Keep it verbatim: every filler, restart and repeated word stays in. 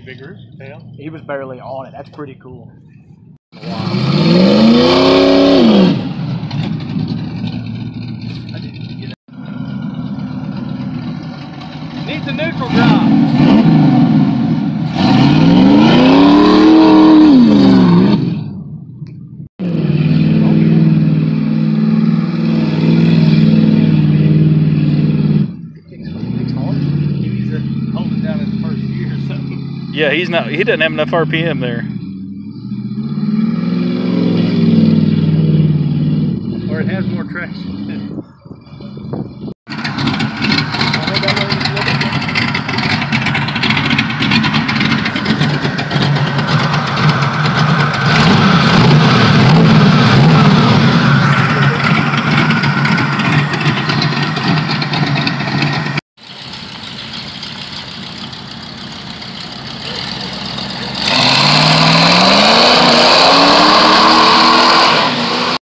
bigger tail. He was barely on it. That's pretty cool. Wow. I didn't get it. Needs a neutral drop. Yeah, he's not. He doesn't have enough R P M there. Or it has more traction.